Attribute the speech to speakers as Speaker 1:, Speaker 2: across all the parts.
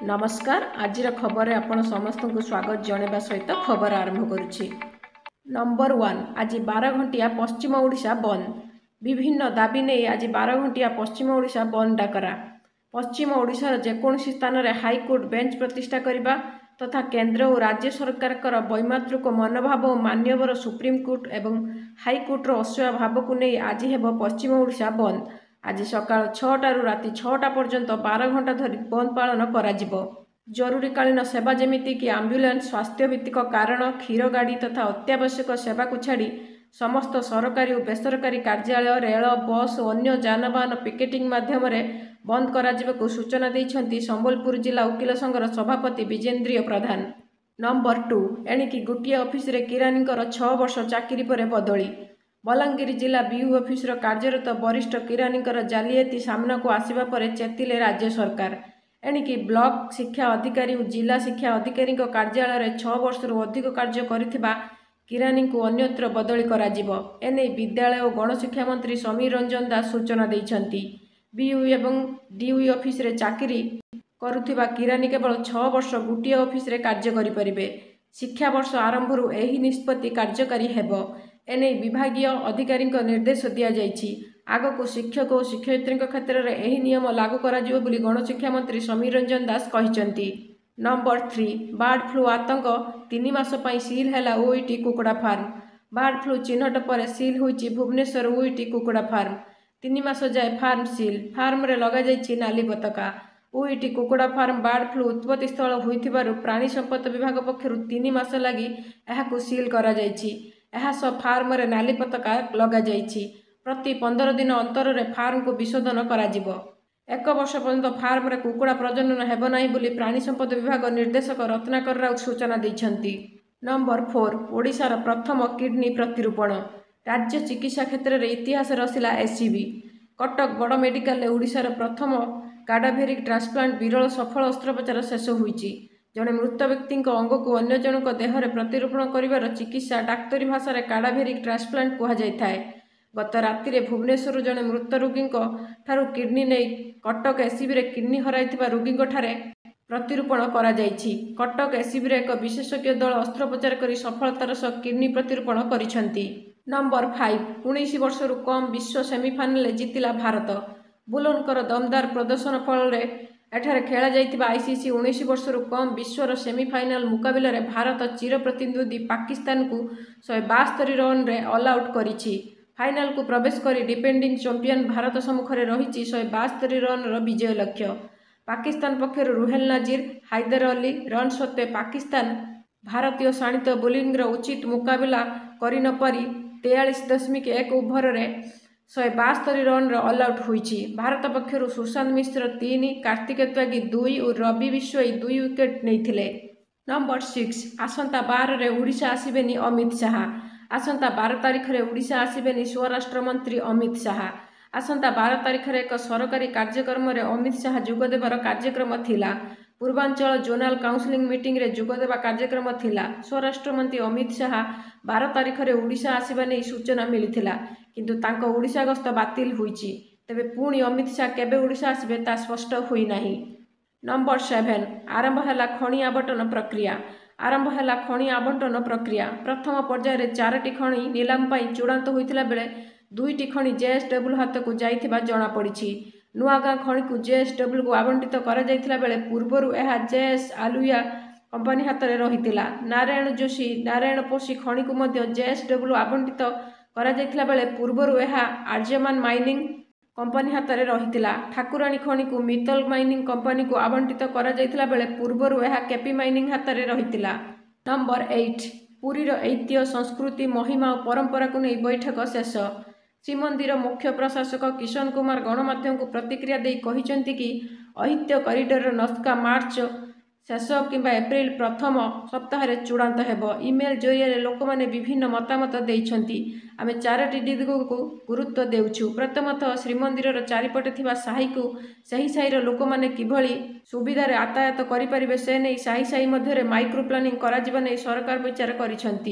Speaker 1: नमस्कार। आज खबर आपण समस्त को स्वागत जनवा सहित खबर आरंभ करुछि। नंबर 1 आज 12 घंटिया पश्चिम ओडिशा बंद। विभिन्न दाबी नहीं आज 12 घंटिया पश्चिम ओडिशा बंद डाकरा। पश्चिम ओडिशार जेकोसी स्थान में हाईकोर्ट बेंच प्रतिष्ठा करने तथा केंद्र और राज्य सरकार वैमातृक मनोभाव और मान्यवर सुप्रीमकोर्ट एवं हाईकोर्टर असूया भाव को नहीं आज हेब पश्चिम ओडिशा बंद। आज सकाळ 6टारू राति 6टा पर्यंत 12 घंटा धरी बंद पालन कराजिबो। जरूरीकालीन सेवा जेमिति कि आम्बुलांस, स्वास्थ्य भित्तिक कारण, क्षीर गाड़ी तथा अत्यावश्यक सेवा को छाड़ी समस्त सरकारी और बेसरकारी कार्यालय, रेल, बस और अन्य जानवाहन पिकेटिंग माध्यम बंद कराजिबाकु सूचना दैछन्ति संबलपुर जिला वकील संघर सभापति विजेन्द्रिय प्रधान। नंबर 2 एणिकी गोटे ऑफिस रे किरानीकर 6 वर्ष चाकरी पर बदली। बलांगीर जिला बीयू ऑफिस कार्यरत वरिष्ठ किरानीकर जालियाती सामना को आसवा पर चेतिले राज्य सरकार। एणिकी ब्लॉक शिक्षा अधिकारी और जिला शिक्षा अधिकारी कार्यालय 6 वर्ष अधिक कार्य करिथिबा किरानी को अन्यत्र बदली कराजिबो। एने विद्यालय और गणशिक्षा मंत्री समीर रंजन दास सूचना दैछन्ति। बीयू एवं डीयू ऑफिस रे चाकरी करुथिबा किरानी केवल 6 वर्ष गोटे ऑफिस रे कार्य करिपरिबे। शिक्षा वर्ष आरंभरू एही निष्पत्ति कार्यकारी हेबो। एने विभागीय अधिकारी निर्देश दि जाइछि। आगको शिक्षक और शिक्षयित्री क्षेत्र में यह नियम लागू कराजिबो बोली गणशिक्षा मंत्री समीर रंजन दास कहिसंति। नंबर 3 बर्ड फ्लू आतंक 3 मास पई सील हैला ओईटी कुकुड़ा फार्म। बर्ड फ्लू चिन्हट पर सील होइछि भुवनेश्वर ओईटी कुकुड़ा फार्म। 3 मास जाए फार्म सील। फार्म रे लगा जाइछि नाली पताका। ओईटी कुकुड़ा फार्म बर्ड फ्लू उत्पत्ति स्थल होइथिबारु प्राणी संपद विभाग पक्षरु 3 मास लागि एहाकु सील करा जाइछि। एहास फार्म रे नाली पताका लगा जाइछि। प्रति 15 दिन अंतर रे फार्म को विशोधन कराजिबो। 1 वर्ष पर्यंत फार्म रे कुकुड़ा प्रजनन हेबो नाही बोली प्राणी संपद विभाग निर्देशक रत्नाकर राउत सूचना दैछन्ति। नंबर 4 ओडिशार प्रथम किडनी प्रतिरूपण। राज्य चिकित्सा क्षेत्र में इतिहास रसिला एससीबी। कटक बड़ मेडिकल ओडिशार प्रथम काडाभेरिक ट्रांसप्लांट विरल सफल अस्त्रोपचार शेष होइछि। जड़े मृत व्यक्ति अंग को अन्य जनक देहरे प्रतिरूपण करिवार चिकित्सा डाक्तरी भाषा रे काडाभेरिक ट्रांसप्लांट कहा जायथाय। गत राति भुवनेश्वर जड़े मृत रोगी ठारू किडनी नहीं कटक एससीबी रे किडनी हराइथिबा रोगी ठारे प्रतिरूपण करा जाइछि। कटक एससीबी रे एक विशेषज्ञ दल अस्त्रोपचार करी सफलतार सह किडनी प्रतिरूपण करिसंति। नंबर 5 19 वर्षरू कम विश्व सेमिफाइनल जीतिला भारत। बुलनकर दमदार प्रदर्शन फल एठारे खेला जाइथिबा आईसीसी 19 वर्षरू कम विश्वर सेमिफाइनाल मुकाबिला रे भारत चिर प्रतिद्वंदी पाकिस्तान को 172 रन रे ऑल आउट करिछि। फाइनाल को प्रवेश करी डिपेंडिंग चैंपियन भारत सम्मुख रे रहिछि 172 रन रो विजय लक्ष्य। पाकिस्तान पक्षर रुहेल नाजिर, हैदर अली रन सत्वे पाकिस्तान भारतीय शाणित बोलिंग रो उचित मुकाबिला करि न पारि 43.1 ओभर रे 172 रन रो ऑल आउट होइछि। भारत पक्षर सुशांत मिश्र 3, कार्तिक त्यागी 2 और रवि बिश्नोई 2 विकेट नैथिले। नंबर 6 आसंता 12 रे ओडिशा आसिबेनी अमित शाह। आसंता 12 तारिख रे ओडिशा आसिबेनी स्वराष्ट्र मंत्री अमित शाह। आसंता 12 तारिख रे एक सरकारी कार्यक्रम रे अमित शाह जोगदेबार कार्यक्रम थिला। पूर्वांचल जोनाल काउंसिलिंग मीटिंग रे जोगदेबा कार्यक्रम थिला। स्वराष्ट्र मंत्री अमित शाह 12 तारिख रे ओडिशा आसिबा नै सूचना मिलिथिला, किंतु तांको ओडिशा गस्त बातिल होइछि। तेबे पुणी अमित शाह केबे ओडिशा आसिबे ता स्पष्ट होई नाही। नंबर 7 आरंभ हैला खणी आवंटन प्रक्रिया। आरंभ हैला खणी आवंटन प्रक्रिया। प्रथम पर्याय रे 4टी खणी नीलाम पई चूड़ांत होइथिला बेले 2टी खणी जेएसडब्ल्यू हाथ को जाइथिबा जणा पड़िछि। नुआगां खणी को जेएसडब्ल्यू को आवंटित करा जाइथिला बेले पूर्वरु एहा जेएस आलुया कंपनी हाथ रे रहितिला। नारायण जोशी नारायण पोशी खणी को मध्य जेएसडब्ल्यू आवंटित करा जाइथिला बेले पूर्वरु एहा आर्यमान माइनिंग कंपनी हाथ रे रहितिला। ठाकुराणी खणी को मित्तल माइनिंग कंपनी को आवंटित करा जाइथिला बेले पूर्वरु एहा केपी माइनिंग हाथ रे रहितिला। नंबर 8 पुरीर ऐतिह्य संस्कृति महिमा और परंपरा को नहीं बैठक शेष। श्रीमंदिर मुख्य प्रशासक किशन कुमार गणमाध्यम को प्रतिक्रिया दे कहिसंति कि ऐतिह्य कॉरिडोर नस्का मार्च शेष किंबा एप्रिल प्रथम सप्ताह रे चूड़ांत हेबो। इमेल जरिए लोक माने विभिन्न मतामत देइछंती। आमे 4टी दिग को गुरुत्व देउछु। प्रथमतः श्रीमंदिर चारिपटे थिबा साही को सही साहीर लोक माने किभली सुविधा रे यातायात करि परिबे से नै साही साही मध्य रे माइक्रो प्लानिंग करा जिबा नै सरकार विचार करिसंती।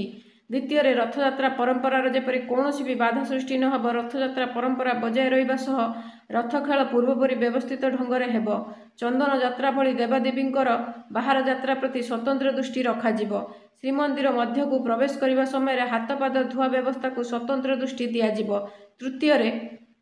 Speaker 1: ଦ୍ୱିତୀୟରେ, ରଥଯାତ୍ରା ପରମ୍ପରାର ଯେପରି କୌଣସି ବି ବାଧା ସୃଷ୍ଟି ନ ହେବ, ରଥଯାତ୍ରା ପରମ୍ପରା ବଜାୟ ରହିବା ସହ ରଥଖେଳ ପୂର୍ବପରି ବ୍ୟବସ୍ଥିତ ଢଙ୍ଗରେ ହେବ। ଚନ୍ଦନ ଯାତ୍ରା ଭଳି ଦେବାଦେବୀଙ୍କର ବାହାର ଯାତ୍ରା ପ୍ରତି ସ୍ୱତନ୍ତ୍ର ଦୃଷ୍ଟି ରଖାଯିବ। ଶ୍ରୀମନ୍ଦିର ମଧ୍ୟକୁ ପ୍ରବେଶ କରିବା ସମୟରେ ହାତପାଦ ଧୁଆ ବ୍ୟବସ୍ଥାକୁ ସ୍ୱତନ୍ତ୍ର ଦୃଷ୍ଟି ଦିଆଯିବ। ତୃତୀୟରେ,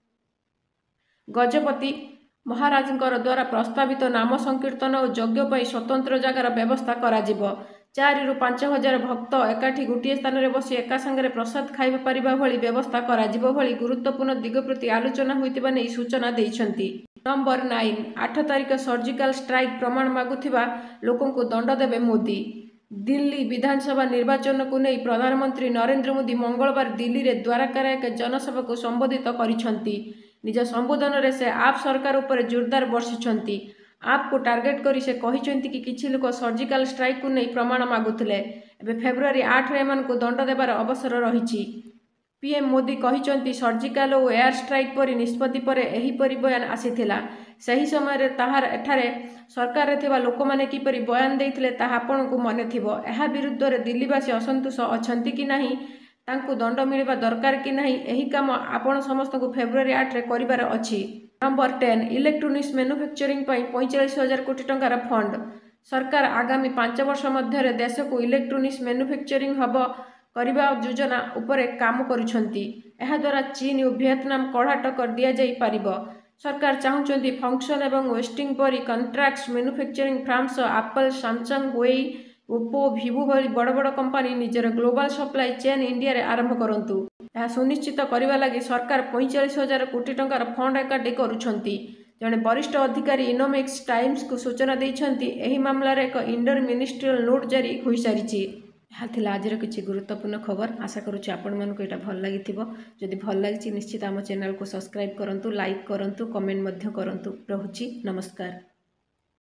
Speaker 1: ଗଜପତି ମହାରାଜଙ୍କର ଦ୍ୱାରା ପ୍ରସ୍ତାବିତ ନାମ ସଂକୀର୍ତ୍ତନ ଓ ଯଜ୍ଞ ପାଇଁ ସ୍ୱତନ୍ତ୍ର ଜାଗାର ବ୍ୟବସ୍ଥା କରାଯିବ। 4ରୁ 5,000 ଭକ୍ତ ଏକାଠି ଗୋଟିଏ ସ୍ଥାନରେ ବସି ଏକା ସାଙ୍ଗରେ ପ୍ରସାଦ ଖାଇବା ପାରିବା ଭଳି ବ୍ୟବସ୍ଥା କରାଯିବ ଭଳି ଗୁରୁତ୍ୱପୂର୍ଣ୍ଣ ଦିଗ ପ୍ରତି ଆଲୋଚନା ହୋଇଥିବା ନେଇ ସୂଚନା ଦେଇଛନ୍ତି। ନମ୍ବର 9, 8 ତାରିଖ ସର୍ଜିକାଲ ଷ୍ଟ୍ରାଇକ୍ ପ୍ରମାଣ ମାଗୁଥିବା ଲୋକଙ୍କୁ ଦଣ୍ଡ ଦେବେ ମୋଦି। ଦିଲ୍ଲୀ ବିଧାନସଭା ନିର୍ବାଚନକୁ ନେଇ ପ୍ରଧାନମନ୍ତ୍ରୀ ନରେନ୍ଦ୍ର ମୋଦି ମଙ୍ଗଳବାର ଦିଲ୍ଲୀରେ ଦ୍ୱାରକାରେ ଏକ ଜନସଭାକୁ ସମ୍ବୋଧିତ କରିଛନ୍ତି। ନିଜ ସମ୍ବୋଧନରେ ସେ ଆପ୍ ସରକାର ଉପରେ ଜୋରଦାର ବର୍ଷିଛନ୍ତି। ଆପ୍କୁ ଟାର୍ଗେଟ କରି ସେ କହିଛନ୍ତି କି କିଛି ଲୋକ ସର୍ଜିକାଲ ଷ୍ଟ୍ରାଇକ୍କୁ ନେଇ ପ୍ରମାଣ ମାଗୁଥିଲେ। ଏବେ ଫେବୃଆରୀ 8ରେ ଏମାନଙ୍କୁ ଦଣ୍ଡ ଦେବାର ଅବସର ରହିଛି। ପିଏମ୍ ମୋଦି କହିଛନ୍ତି, ସର୍ଜିକାଲ ଓ ଏୟାର ଷ୍ଟ୍ରାଇକ୍ ପରି ନିଷ୍ପତ୍ତି ପରେ ଏହିପରି ବୟାନ ଆସିଥିଲା। ସେହି ସମୟରେ ଏଠାରେ ସରକାରରେ ଥିବା ଲୋକମାନେ କିପରି ବୟାନ ଦେଇଥିଲେ ତାହା ଆପଣଙ୍କୁ ମନେଥିବ। ଏହା ବିରୁଦ୍ଧରେ ଦିଲ୍ଲୀବାସୀ ଅସନ୍ତୋଷ ଅଛନ୍ତି କି ନାହିଁ, ତାଙ୍କୁ ଦଣ୍ଡ ମିଳିବା ଦରକାର କି ନାହିଁ, ଏହି କାମ ଆପଣ ସମସ୍ତଙ୍କୁ ଫେବୃଆରୀ 8ରେ କରିବାର ଅଛି। ନମ୍ବର 10, ଇଲେକ୍ଟ୍ରୋନିକ୍ସ ମ୍ୟାନୁଫ୍ୟାକ୍ଚରିଂ ପାଇଁ 45,000 କୋଟି ଟଙ୍କାର ଫଣ୍ଡ। ସରକାର ଆଗାମୀ 5 ବର୍ଷ ମଧ୍ୟରେ ଦେଶକୁ ଇଲେକ୍ଟ୍ରୋନିକ୍ସ ମ୍ୟାନୁଫ୍ୟାକ୍ଚରିଂ ହବ କରିବା ଯୋଜନା ଉପରେ କାମ କରୁଛନ୍ତି। ଏହାଦ୍ୱାରା ଚୀନ ଓ ଭିଏତନାମ କଡ଼ା ଟକ୍କର ଦିଆଯାଇପାରିବ। ସରକାର ଚାହୁଁଛନ୍ତି ଫଙ୍କସନ୍ ଏବଂ ୱେଷ୍ଟିଂ ପରି କଣ୍ଟ୍ରାକ୍ଟ ମ୍ୟାନୁଫ୍ୟାକ୍ଚରିଂ ଫାର୍ମ ସହ Apple, Samsung, Huawei, Oppo, Vivo ଭଳି ବଡ଼ ବଡ଼ କମ୍ପାନୀ ନିଜର ଗ୍ଲୋବାଲ ସପ୍ଲାଇ ଚେନ୍ ଇଣ୍ଡିଆରେ ଆରମ୍ଭ କରନ୍ତୁ। ଏହା ସୁନିଶ୍ଚିତ କରିବା ଲାଗି ସରକାର 45,000 କୋଟି ଟଙ୍କାର ଫଣ୍ଡ ଏକାଠି କରୁଛନ୍ତି। ଜଣେ ବରିଷ୍ଠ ଅଧିକାରୀ ଇକୋନୋମିକ୍ସ ଟାଇମ୍ସକୁ ସୂଚନା ଦେଇଛନ୍ତି, ଏହି ମାମଲାରେ ଏକ ଇଣ୍ଟର ମିନିଷ୍ଟ୍ରିଆଲ ନୋଟ୍ ଜାରି ହୋଇସାରିଛି। ଏହା ଥିଲା ଆଜିର କିଛି ଗୁରୁତ୍ୱପୂର୍ଣ୍ଣ ଖବର। ଆଶା କରୁଛି ଆପଣମାନଙ୍କୁ ଏଇଟା ଭଲ ଲାଗିଥିବ। ଯଦି ଭଲ ଲାଗିଛି ନିଶ୍ଚିତ ଆମ ଚ୍ୟାନେଲକୁ ସବସ୍କ୍ରାଇବ୍ କରନ୍ତୁ, ଲାଇକ୍ କରନ୍ତୁ, କମେଣ୍ଟ ମଧ୍ୟ କରନ୍ତୁ। ରହୁଛି, ନମସ୍କାର।